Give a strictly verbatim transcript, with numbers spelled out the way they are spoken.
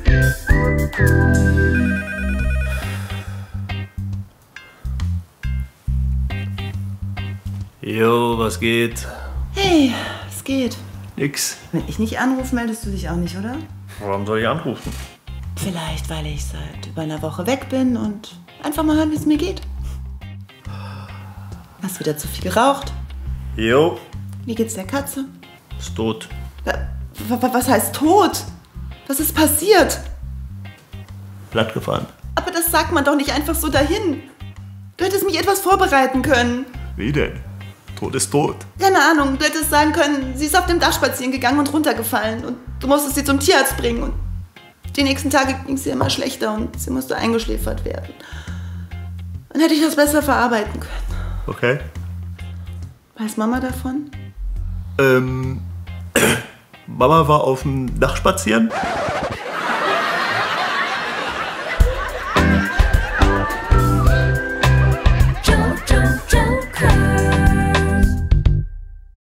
Jo, was geht? Hey, es geht. Nix. Wenn ich nicht anrufe, meldest du dich auch nicht, oder? Warum soll ich anrufen? Vielleicht, weil ich seit über einer Woche weg bin und einfach mal hören, wie es mir geht. Hast wieder zu viel geraucht? Jo. Wie geht's der Katze? Ist tot. Was heißt tot? Was ist passiert? Platt gefahren. Aber das sagt man doch nicht einfach so dahin. Du hättest mich etwas vorbereiten können. Wie denn? Tod ist tot. Keine Ahnung, du hättest sagen können, sie ist auf dem Dach spazieren gegangen und runtergefallen und du musstest sie zum Tierarzt bringen und die nächsten Tage ging es ihr immer schlechter und sie musste eingeschläfert werden. Dann hätte ich das besser verarbeiten können. Okay. Weiß Mama davon? Ähm, Mama war auf dem Dach spazieren